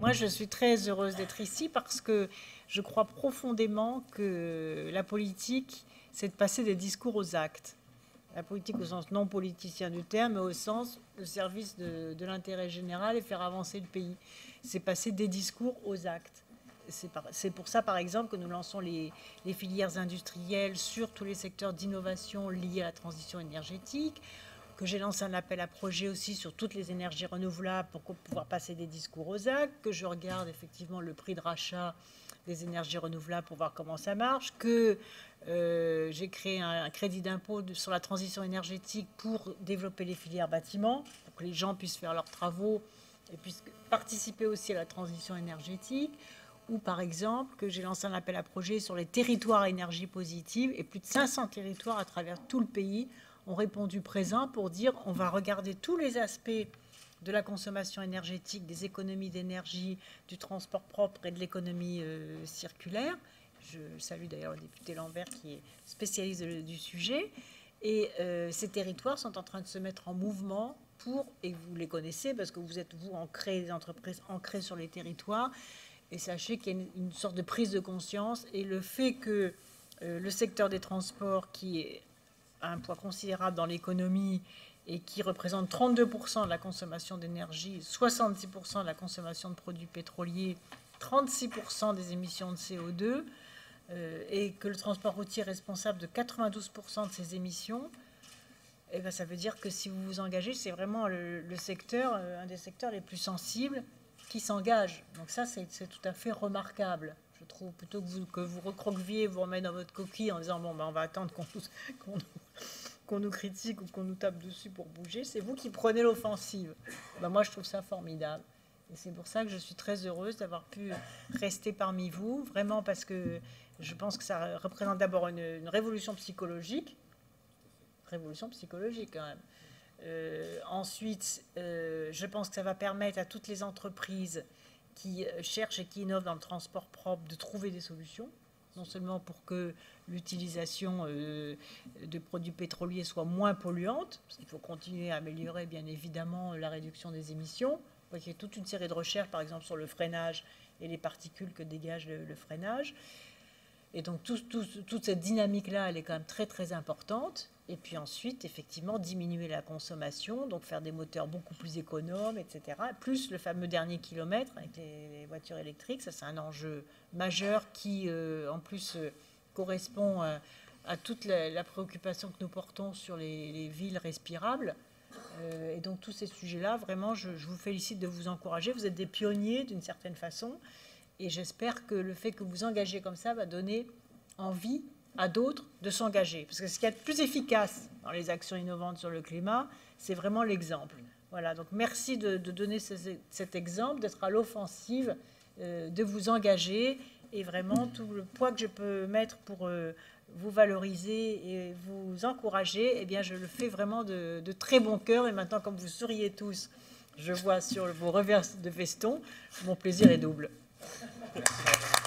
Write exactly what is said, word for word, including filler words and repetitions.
Moi, je suis très heureuse d'être ici parce que je crois profondément que la politique, c'est de passer des discours aux actes. La politique au sens non politicien du terme, mais au sens le service de, de l'intérêt général et faire avancer le pays. C'est passer des discours aux actes. C'est pour ça, par exemple, que nous lançons les, les filières industrielles sur tous les secteurs d'innovation liés à la transition énergétique, que j'ai lancé un appel à projet aussi sur toutes les énergies renouvelables pour pouvoir passer des discours aux actes, que je regarde effectivement le prix de rachat des énergies renouvelables pour voir comment ça marche, que euh, j'ai créé un, un crédit d'impôt sur la transition énergétique pour développer les filières bâtiments, pour que les gens puissent faire leurs travaux et puissent participer aussi à la transition énergétique, ou par exemple que j'ai lancé un appel à projet sur les territoires à énergie positive, et plus de cinq cents territoires à travers tout le pays ont répondu présent pour dire on va regarder tous les aspects de la consommation énergétique, des économies d'énergie, du transport propre et de l'économie euh, circulaire. Je salue d'ailleurs le député Lambert qui est spécialiste de, du sujet. Et euh, ces territoires sont en train de se mettre en mouvement pour, et vous les connaissez parce que vous êtes, vous, ancrés, des entreprises ancrées sur les territoires. Et sachez qu'il y a une, une sorte de prise de conscience. Et le fait que euh, le secteur des transports, qui est un poids considérable dans l'économie et qui représente trente-deux pour cent de la consommation d'énergie, soixante-dix pour cent de la consommation de produits pétroliers, trente-six pour cent des émissions de C O deux, euh, et que le transport routier est responsable de quatre-vingt-douze pour cent de ces émissions, et ben ça veut dire que si vous vous engagez, c'est vraiment le, le secteur, euh, un des secteurs les plus sensibles qui s'engage. Donc ça, c'est tout à fait remarquable. Je trouve, plutôt que vous, que vous recroqueviez, vous remettez dans votre coquille en disant bon ben on va attendre qu'on nous, qu'on, qu'on nous critique ou qu'on nous tape dessus pour bouger, c'est vous qui prenez l'offensive. Ben moi je trouve ça formidable. Et c'est pour ça que je suis très heureuse d'avoir pu rester parmi vous, vraiment parce que je pense que ça représente d'abord une, une révolution psychologique, révolution psychologique quand même. Euh, ensuite, euh, je pense que ça va permettre à toutes les entreprises qui cherchent et qui innovent dans le transport propre de trouver des solutions, non seulement pour que l'utilisation euh, de produits pétroliers soit moins polluante, parce qu'il faut continuer à améliorer bien évidemment la réduction des émissions. Il y a toute une série de recherches, par exemple, sur le freinage et les particules que dégage le, le freinage. Et donc tout, tout, toute cette dynamique-là, elle est quand même très très importante. Et puis ensuite, effectivement, diminuer la consommation, donc faire des moteurs beaucoup plus économes, et cetera. Plus le fameux dernier kilomètre avec les, les voitures électriques, ça c'est un enjeu majeur qui, euh, en plus, euh, correspond à, à toute la, la préoccupation que nous portons sur les, les villes respirables. Euh, et donc tous ces sujets-là, vraiment, je, je vous félicite de vous encourager. Vous êtes des pionniers d'une certaine façon. Et j'espère que le fait que vous engagez comme ça va donner envie à d'autres de s'engager. Parce que ce qui est le plus efficace dans les actions innovantes sur le climat, c'est vraiment l'exemple. Voilà, donc merci de, de donner ce, cet exemple, d'être à l'offensive, euh, de vous engager. Et vraiment, tout le poids que je peux mettre pour euh, vous valoriser et vous encourager, eh bien, je le fais vraiment de, de très bon cœur. Et maintenant, comme vous souriez tous, je vois sur vos revers de veston, mon plaisir est double. Merci.